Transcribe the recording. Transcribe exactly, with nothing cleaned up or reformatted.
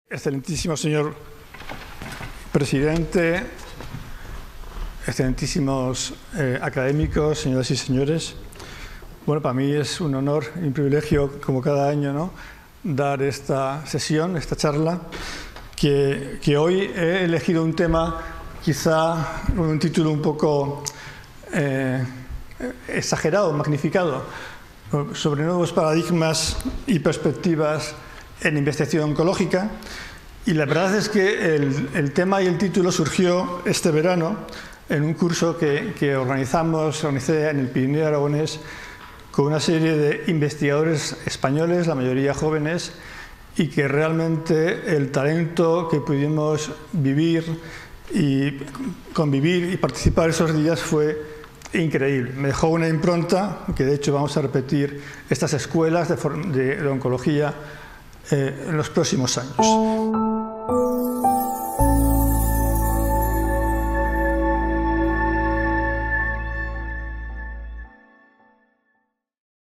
Excelentísimo señor presidente, excelentísimos eh, académicos, señoras y señores. Bueno, para mí es un honor y un privilegio, como cada año, ¿no?, dar esta sesión, esta charla, que, que hoy he elegido un tema quizá con un título un poco eh, exagerado, magnificado, sobre nuevos paradigmas y perspectivas en investigación oncológica. Y la verdad es que el, el tema y el título surgió este verano en un curso que, que organizamos, organicé en el Pirineo Aragonés con una serie de investigadores españoles, la mayoría jóvenes, y que realmente el talento que pudimos vivir y convivir y participar esos días fue increíble. Me dejó una impronta que de hecho vamos a repetir estas escuelas de, de, de oncología eh, en los próximos años.